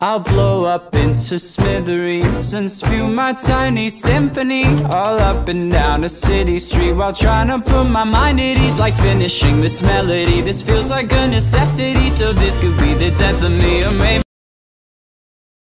I'll blow up into smithereens and spew my tiny symphony all up and down a city street while trying to put my mind at ease. Like finishing this melody, this feels like a necessity. So this could be the death of me, or maybe